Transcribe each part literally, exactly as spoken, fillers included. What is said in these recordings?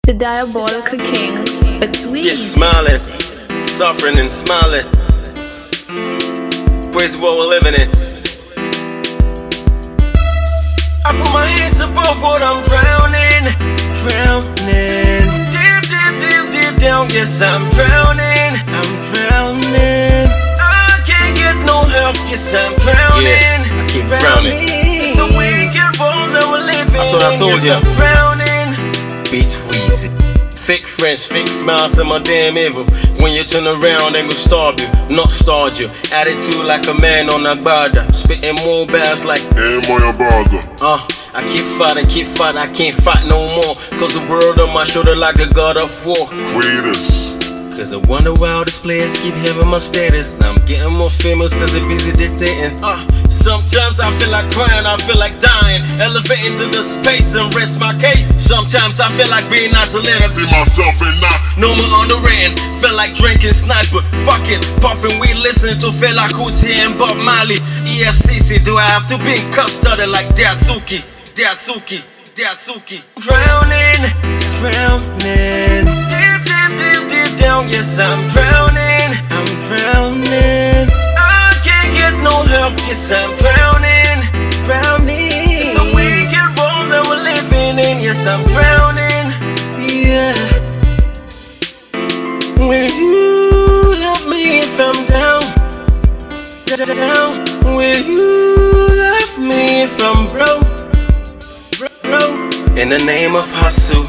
The Diabolical King, between Keep smiling, suffering and smiling. Praise what we're living in. I put my hands above what I'm drowning, drowning. Deep, deep, deep, deep down, yes I'm drowning, I'm drowning. I can't get no help, yes I'm drowning. Yes, I keep drowning. It's a wicked world that we're living in. That's what I told yes, you. I'm drowning. Beat Weezy. Fake friends, fake smiles, and my damn evil. When you turn around, they gon' starve you, not starve you. Attitude like a man on a bada. Spitting more bars like Hey, my bada. Uh, I keep fighting, keep fighting, I can't fight no more. Cause the world on my shoulder like a god of war. Greatest. Cause I wonder why all these players keep having my status. Now I'm getting more famous cause they busy dictating. Uh, sometimes I feel like crying, I feel like dying. Elevating to the space and rest my case. Sometimes I feel like being isolated. Be myself and not. No more underrated. Feel like drinking sniper. Fuck it, puffing weed, listening to Fela Kuti and Bob Marley. E F C C, do I have to be in custody like Daisuke? Daisuke, Daisuke. Drowning, drowning. Deep, deep, deep, deep down, yes I'm drowning, I'm drowning. I can't get no help, yes I'm drowning, drowning. It's a wicked world that we're living in, yes I'm drowning, yeah. Will you love me if I'm down, down? Will you love me if I'm broke, broke? In the name of hustle,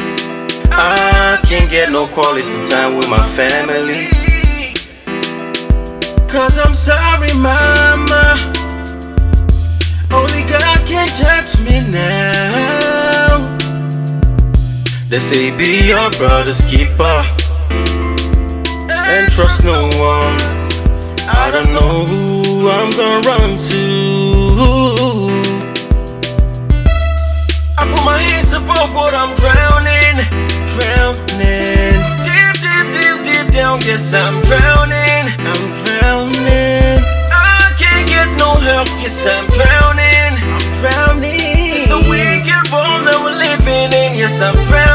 I can't get no quality time with my family. Cause I'm sorry, mama, only God can judge me now. They say be your brother's keeper and trust no one. I don't know who I'm gonna run to. I put my hands above what I'm drowning, drowning. Deep, deep, deep, deep down, yes I'm drowning, I'm drowning. I can't get no help, yes I'm drowning, I'm drowning. It's a wicked world that we're living in, yes I'm drowning.